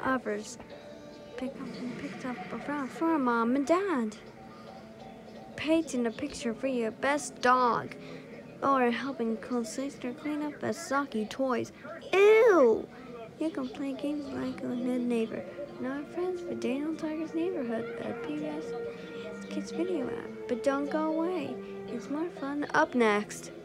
others. Picked up around for mom and dad. Painting a picture for your best dog. Or helping cool sister clean up the soggy toys. Ew! You can play games like a good neighbor. And our friends for Daniel Tiger's Neighborhood at PBS Kids Video app. But don't go away. It's more fun up next.